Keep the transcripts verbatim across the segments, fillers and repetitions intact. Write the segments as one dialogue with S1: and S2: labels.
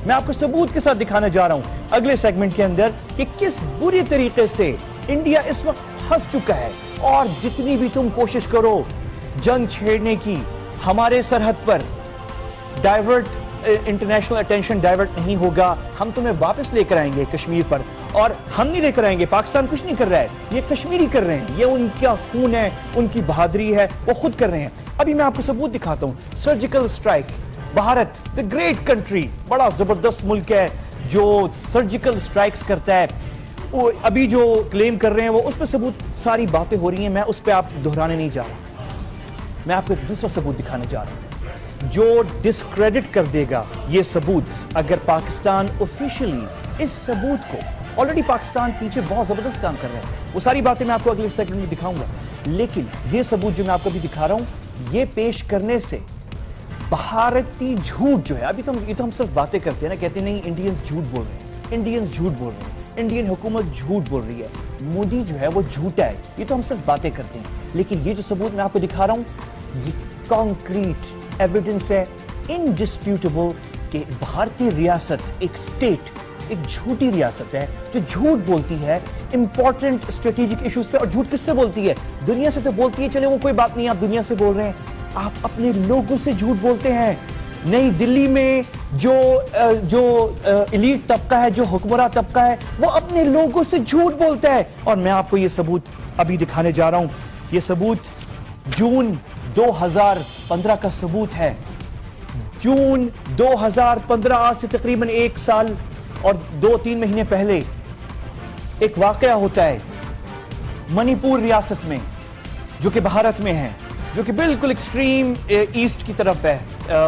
S1: मैं आपको सबूत के साथ दिखाने जा रहा हूं अगले सेगमेंट के अंदर कि किस बुरी तरीके से इंडिया इस वक्त फंस चुका है। और जितनी भी तुम कोशिश करो जंग छेड़ने की, हमारे सरहद पर डाइवर्ट इंटरनेशनल अटेंशन डाइवर्ट नहीं होगा। हम तुम्हें वापस लेकर आएंगे कश्मीर पर, और हम नहीं लेकर आएंगे, पाकिस्तान कुछ नहीं कर रहा है, ये कश्मीरी कर रहे हैं, ये उनका खून है, उनकी बहादुरी है, वो खुद कर रहे हैं। अभी मैं आपको सबूत दिखाता हूं। Surgical strike, Bharat the great country, बड़ा जबरदस्त मुल्क है जो सर्जिकल स्ट्राइक्स करता है। वो अभी जो क्लेम कर रहे हैं वो उस पर सबूत, सारी बातें हो रही हैं, मैं उस पर आप दोहराने नहीं जा रहा। मैं आपको एक दूसरा सबूत दिखाने जा रहा हूं जो डिस्क्रेडिट कर देगा ये सबूत अगर पाकिस्तान ऑफिशियली इस सबूत को, ऑलरेडी पाकिस्तान पीछे बहुत जबरदस्त काम कर रहा है, वो सारी बातें मैं आपको अगले सेगमेंट में दिखाऊंगा। लेकिन ये सबूत जो मैं आपको अभी दिखा रहा हूं, ये पेश करने से भारतीय झूठ जो है, अभी तो हम ये तो हम सिर्फ बातें करते हैं ना, कहते नहीं इंडियंस झूठ बोल रहे हैं, इंडियंस झूठ बोल रहे हैं, इंडियन हुकूमत झूठ बोल रही है, मोदी जो है वो झूठा है, ये तो हम सिर्फ बातें करते हैं। लेकिन ये जो सबूत मैं आपको दिखा रहा हूं, ये कॉन्क्रीट एविडेंस है, इनडिस्प्यूटेबल, कि भारतीय रियासत एक स्टेट, एक झूठी रियासत है जो झूठ बोलती है इंपॉर्टेंट स्ट्रेटेजिक इश्यूज पे। और झूठ किससे बोलती है? दुनिया से तो बोलती है, चले वो कोई बात नहीं, आप दुनिया से बोल रहे हैं, आप अपने लोगों से झूठ बोलते हैं। नई दिल्ली में जो जो एलीट तबका है, जो हुक्मरान तबका है, वो अपने लोगों से झूठ बोलता है। और मैं आपको ये सबूत अभी दिखाने जा रहा हूं। ये सबूत जून दो हज़ार पंद्रह का सबूत है। जून दो हज़ार पंद्रह, आज से तकरीबन एक साल और दो तीन महीने पहले एक वाकया होता है मणिपुर रियासत में, जो कि भारत में है, जो कि बिल्कुल एक्सट्रीम ईस्ट की तरफ है,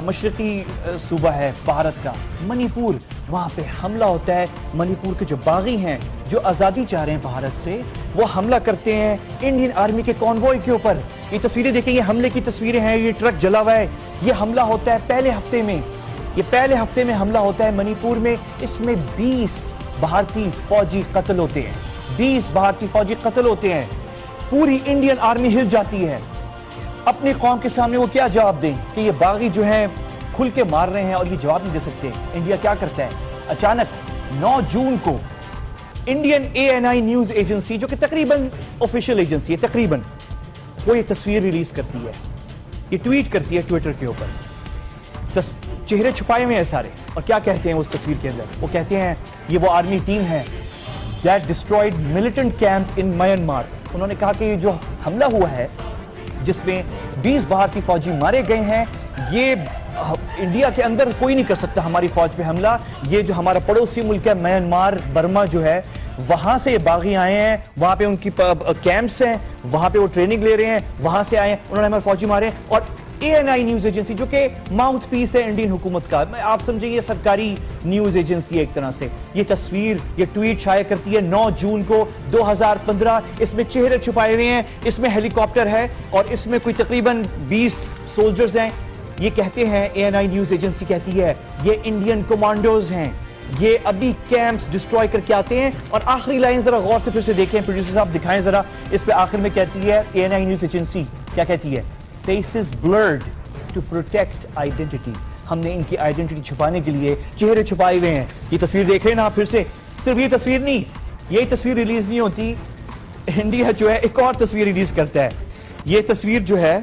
S1: मशरकी सूबा है भारत का, मणिपुर। वहां पे हमला होता है। मणिपुर के जो बागी हैं, जो आज़ादी चाह रहे हैं भारत से, वो हमला करते हैं इंडियन आर्मी के कॉन्वॉय के ऊपर। ये तस्वीरें देखें, ये हमले की तस्वीरें हैं, ये ट्रक जला हुआ है। ये हमला होता है पहले हफ्ते में, ये पहले हफ्ते में हमला होता है मणिपुर में। इसमें बीस भारतीय फौजी कत्ल होते हैं, बीस भारतीय फौजी कत्ल होते हैं। पूरी इंडियन आर्मी हिल जाती है। अपनी कौम के सामने वो क्या जवाब दें कि ये बागी जो हैं खुल के मार रहे हैं और ये जवाब नहीं दे सकते। इंडिया क्या करता है? अचानक नौ जून को Indian A N I news agency, जो कि तकरीबन ऑफिशियल एजेंसी है, तकरीबन, वो ये तस्वीर रिलीज करती है, ये ट्वीट करती है ट्विटर के ऊपर। चेहरे छुपाए हुए हैं सारे, और क्या कहते हैं उस तस्वीर के अंदर? वो कहते हैं ये वो आर्मी टीम है that destroyed militant camp in Myanmar. उन्होंने कहा कि ये जो हमला हुआ है जिसमें बीस भारतीय फौजी मारे गए हैं, ये इंडिया के अंदर कोई नहीं कर सकता हमारी फौज पे हमला। ये जो हमारा पड़ोसी मुल्क है म्यांमार, बर्मा जो है, वहां से ये बागी आए हैं, वहां पे उनकी कैंप्स हैं, वहां पे वो ट्रेनिंग ले रहे हैं, वहां से आए हैं, उन्होंने हमारे फौजी मारे। और A N I news agency, जो कि माउथ पीस है इंडियन हुकूमत का, आप समझिए ये सरकारी न्यूज एजेंसी है एक तरह से, ये तस्वीर, ये ट्वीट शाया करती है नौ जून को दो हज़ार पंद्रह। इसमें चेहरे छुपाए हुए हैं, इसमें हेलीकॉप्टर है और इसमें कोई तकरीबन बीस सोल्जर्स हैं। ये कहते हैं, A N I news agency कहती है, ये इंडियन कमांडोज हैं, ये अभी कैंप्स डिस्ट्रॉय करके आते हैं। और आखिरी लाइन जरा गौर से फिर से देखें, प्रोड्यूसर साहब दिखाएं जरा, इस पे आखिर में कहती है A N I news agency, क्या कहती है? Faces blurred to protect identity। हमने इनकी आइडेंटिटी छुपाने के लिए चेहरे छुपाए हुए हैं। ये तस्वीर देख रहे हैं ना आप फिर से? सिर्फ ये तस्वीर नहीं, यही तस्वीर रिलीज नहीं होती, इंडिया जो है एक और तस्वीर रिलीज करता है। ये तस्वीर जो है,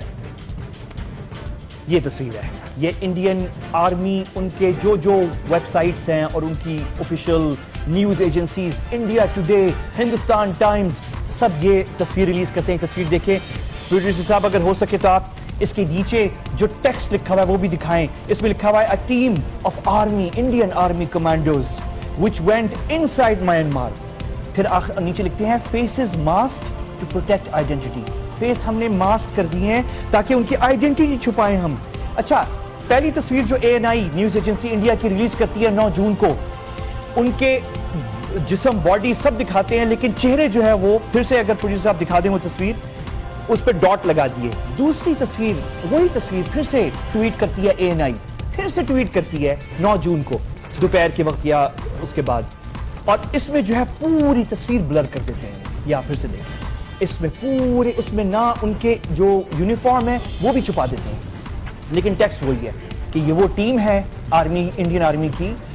S1: ये तस्वीर है, ये इंडियन आर्मी, उनके जो जो वेबसाइट्स हैं और उनकी official news agencies, India Today, Hindustan Times, सब ये तस्वीर रिलीज करते हैं। तस्वीर देखें प्रोड्यूसर साहब, अगर हो सके तो आप इसके नीचे जो टेक्स्ट लिखा हुआ है वो भी दिखाएं। इसमें लिखा हुआ है a team of army, Indian army commandos which went inside Myanmar. फिर नीचे लिखते हैं faces masked to protect identity. Face हमने मास्क कर दिए हैं ताकि उनकी आइडेंटिटी छुपाएं हम। अच्छा, पहली तस्वीर जो A N I news agency India की रिलीज करती है नौ जून को, उनके जिस्म, बॉडी सब दिखाते हैं, लेकिन चेहरे जो है वो, फिर से अगर प्रोड्यूसर साहब दिखा दें वो तस्वीर, उस पर डॉट लगा दिए। दूसरी तस्वीर, वही तस्वीर फिर से ट्वीट करती है ए एन आई, फिर से ट्वीट करती है नौ जून को दोपहर के वक्त या उसके बाद, और इसमें जो है पूरी तस्वीर ब्लर कर देते हैं। या फिर से देखें, इसमें पूरे, उसमें ना उनके जो यूनिफॉर्म है वो भी छुपा देते हैं, लेकिन टेक्स्ट वही है कि ये वो टीम है आर्मी, इंडियन आर्मी की,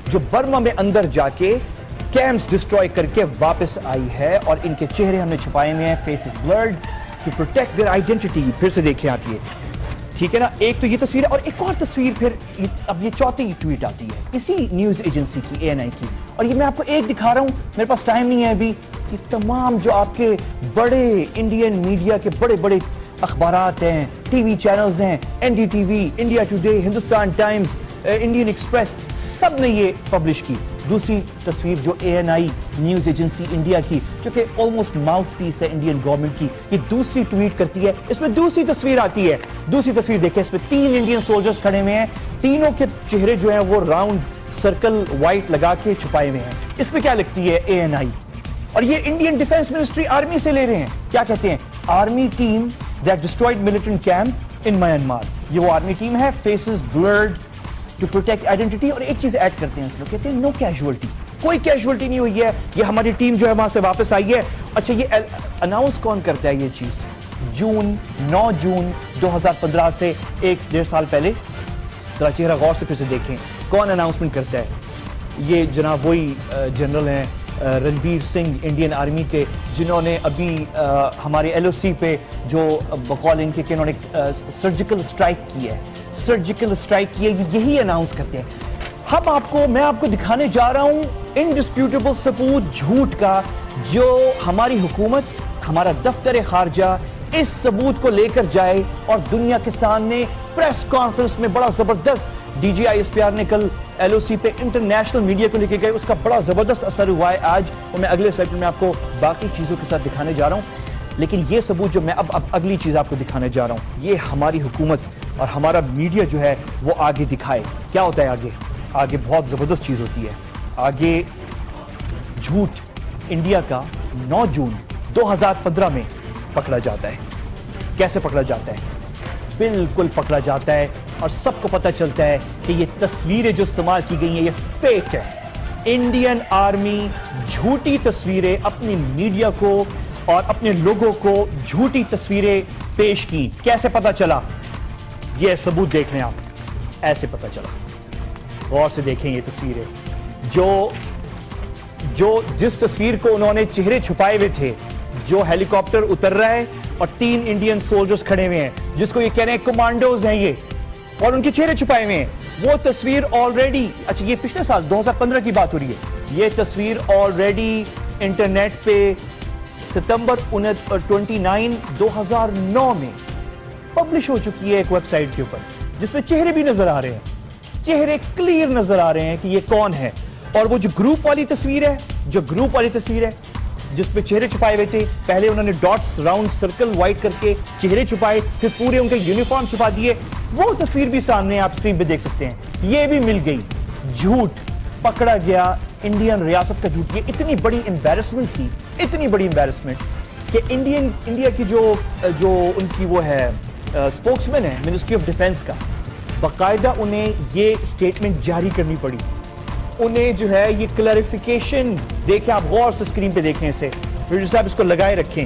S1: जो बर्मा में अंदर जाके कैंप्स डिस्ट्रॉय करके वापस आई है और इनके चेहरे हमने छुपाए हुए हैं, faces blurred to protect their identity. फिर से देखें आप ये, ठीक है ना। एक तो ये तस्वीर है और एक और तस्वीर फिर ये, अब ये चौथी ट्वीट आती है इसी न्यूज एजेंसी की, ए एन आई की, और ये मैं आपको एक दिखा रहा हूं, मेरे पास टाइम नहीं है अभी। ये तमाम जो आपके बड़े इंडियन मीडिया के बड़े बड़े अखबारात हैं, टीवी चैनल्स हैं, N D T V, India Today, Hindustan Times, Indian Express, सब ने ये पब्लिश की। दूसरी तस्वीर जो A N I news agency India की, जो कि ऑलमोस्ट माउथ पीस है इंडियन गवर्नमेंट की, ये दूसरी ट्वीट करती है। इसमें दूसरी तस्वीर आती है, दूसरी तस्वीर देखें, इसमें तीन इंडियन सोल्जर्स खड़े हुए हैं, तीनों के चेहरे जो हैं वो राउंड सर्कल व्हाइट लगा के छुपाए हुए हैं। इसमें क्या लिखती है ए एन आई, और ये इंडियन डिफेंस मिनिस्ट्री आर्मी से ले रहे हैं। क्या कहते हैं? Army team that destroyed militant camp in Myanmar. ये वो आर्मी टीम है, faces blurred to protect identity. और एक चीज ऐड करते हैं इसमें, कहते हैं नो कैजुअलिटी, कोई कैजुअलिटी नहीं हुई है, ये हमारी टीम जो है वहां से वापस आई है। अच्छा, ये अनाउंस कौन करता है ये चीज? जून नौ जून दो हज़ार पंद्रह से एक डेढ़ साल पहले, जरा चेहरा गौर से फिर से देखें, कौन अनाउंसमेंट करता है? ये जनाब वही जनरल हैं रणबीर सिंह, इंडियन आर्मी के, जिन्होंने अभी आ, हमारे एल ओ सी पे जो बकौल इनके कि इन्होंने सर्जिकल स्ट्राइक की है, सर्जिकल स्ट्राइक की है, यही अनाउंस करते हैं। हम आपको मैं आपको दिखाने जा रहा हूं इनडिस्प्यूटेबल सबूत झूठ का, जो हमारी हुकूमत, हमारा दफ्तर खारजा इस सबूत को लेकर जाए और दुनिया के सामने प्रेस कॉन्फ्रेंस में बड़ा जबरदस्त D G I S P R ने कल एल ओ सी पे इंटरनेशनल मीडिया को लेकर गए, उसका बड़ा जबरदस्त असर हुआ है आज, और मैं अगले सेगमेंट में आपको बाकी चीजों के साथ दिखाने जा रहा हूं। लेकिन ये सबूत जो मैं अब अब अगली चीज आपको दिखाने जा रहा हूं, ये हमारी हुकूमत और हमारा मीडिया जो है वो आगे दिखाए। क्या होता है आगे? आगे बहुत जबरदस्त चीज होती है। आगे झूठ इंडिया का नौ जून दो हज़ार पंद्रह में पकड़ा जाता है। कैसे पकड़ा जाता है? बिल्कुल पकड़ा जाता है और सबको पता चलता है कि ये तस्वीरें जो इस्तेमाल की गई हैं ये फेक है। इंडियन आर्मी झूठी तस्वीरें अपनी मीडिया को और अपने लोगों को झूठी तस्वीरें पेश की। कैसे पता चला? ये सबूत देख लें आप, ऐसे पता चला। गौर से देखें ये तस्वीरें, जो जो जिस तस्वीर को उन्होंने चेहरे छुपाए हुए थे, जो हेलीकॉप्टर उतर रहा है और तीन इंडियन सोल्जर्स खड़े हुए हैं, जिसको ये कह रहे हैं कमांडोज हैं ये, और उनके चेहरे छुपाए हुए हैं, वो तस्वीर ऑलरेडी, अच्छा ये पिछले साल दो हज़ार पंद्रह की बात हो रही है, ये तस्वीर ऑलरेडी इंटरनेट पे सितंबर उनतीस दो हज़ार नौ में पब्लिश हो चुकी है एक वेबसाइट के ऊपर, जिसमें चेहरे भी नजर आ रहे हैं, चेहरे क्लियर नजर आ रहे हैं कि ये कौन है। और वो जो ग्रुप वाली तस्वीर है, जो ग्रुप वाली तस्वीर है जिसपे चेहरे छुपाए हुए थे, पहले उन्होंने डॉट्स राउंड सर्कल व्हाइट करके चेहरे छुपाए, फिर पूरे उनके यूनिफॉर्म छुपा दिए, वो तस्वीर भी सामने आप स्क्रीन पे देख सकते हैं। ये भी मिल गई, झूठ पकड़ा गया, इंडियन रियासत का झूठ। ये इतनी बड़ी एम्बैरेसमेंट थी, इतनी बड़ी एम्बैरेसमेंट कि इंडियन इंडिया की जो जो उनकी वो है स्पोक्समैन है मिनिस्ट्री ऑफ डिफेंस का, बाकायदा उन्हें ये स्टेटमेंट जारी करनी पड़ी। उन्हें जो है ये क्लैरिफिकेशन, देखें आप गौर से स्क्रीन पे देखें इसे, वीडियो साहब इसको लगाए रखें।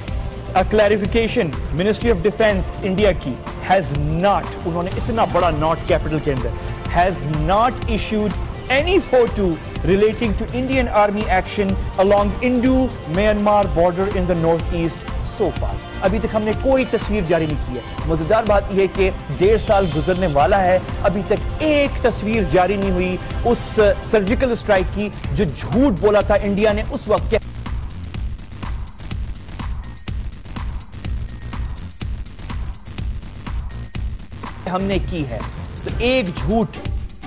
S1: A clarification ministry of defence India की हैज नॉट, उन्होंने इतना बड़ा नॉट कैपिटल के अंदर, has not issued any photo relating to Indian Army action along Indo-Myanmar border in the northeast so far. अभी तक हमने कोई तस्वीर जारी नहीं की है। मजेदार बात यह है कि डेढ़ साल गुजरने वाला है, अभी तक एक तस्वीर जारी नहीं हुई उस सर्जिकल स्ट्राइक की जो झूठ बोला था इंडिया ने उस वक्त के। हमने की है तो एक झूठ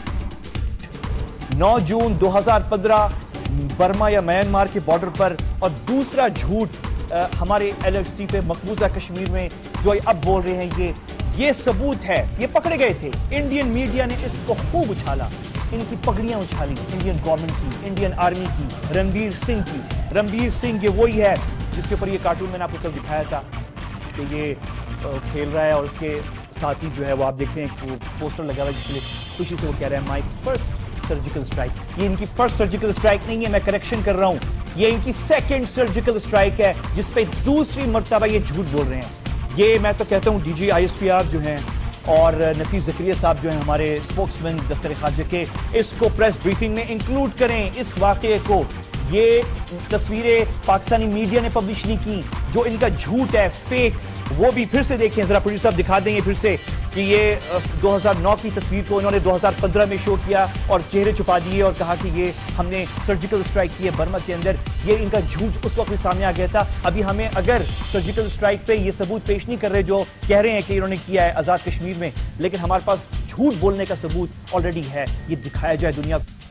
S1: नौ जून दो हज़ार पंद्रह बर्मा या म्यांमार के बॉर्डर पर, और दूसरा झूठ हमारे एलएफसी पे मकबूजा कश्मीर में जो अब बोल रहे हैं, ये ये सबूत है। ये पकड़े गए थे, इंडियन मीडिया ने इसको खूब उछाला, इनकी पगड़ियां उछाली, इंडियन गवर्नमेंट की, इंडियन आर्मी की, रणबीर सिंह की। रणबीर सिंह ये वही है जिसके ऊपर ये कार्टून मैंने आपको कल दिखाया था कि ये खेल रहा है और उसके साथ ही जो है वो आप देखते हैं वो पोस्टर लगा हुआ है जिसके खुशी से वो कह रहा है माई फर्स्ट सर्जिकल स्ट्राइक। ये इनकी फर्स्ट सर्जिकल स्ट्राइक नहीं है, मैं करेक्शन कर रहा हूं, ये इनकी सेकंड सर्जिकल स्ट्राइक है जिस पे दूसरी मर्तबा ये झूठ बोल रहे हैं। ये मैं तो कहता हूं D G I S P R जो हैं और नफीस ज़करिया साहब जो हैं हमारे स्पोक्समैन दफ्तर खारजा के, इसको प्रेस ब्रीफिंग में इंक्लूड करें। इस वाक़े को, ये तस्वीरें पाकिस्तानी मीडिया ने पब्लिश नहीं की, जो इनका झूठ है, फेक, वो भी फिर से देखें। जरा प्रोड्यूसर साहब दिखा देंगे फिर से कि ये दो हज़ार नौ की तस्वीर को इन्होंने दो हज़ार पंद्रह में शो किया और चेहरे छुपा दिए और कहा कि ये हमने सर्जिकल स्ट्राइक की है बर्मा के अंदर। ये इनका झूठ उस वक्त भी सामने आ गया था। अभी हमें अगर सर्जिकल स्ट्राइक पे ये सबूत पेश नहीं कर रहे जो कह रहे हैं कि इन्होंने किया है आजाद कश्मीर में, लेकिन हमारे पास झूठ बोलने का सबूत ऑलरेडी है, ये दिखाया जाए दुनिया को।